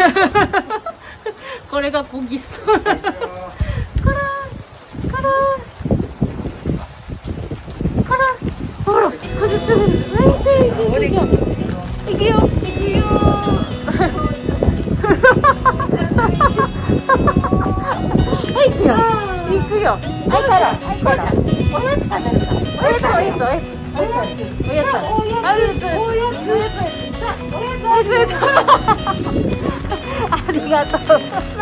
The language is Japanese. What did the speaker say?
これがこぎそう。カラーカラーカラー、ほら風つぶる。いくよいくよいくよ。はい、行くよ。行くよ。はい、から。はい、から。おやつ食べるか。おやつ、おやつ、おやつ。おやつ。おやつ。おやつ。おやつ。ありがとう。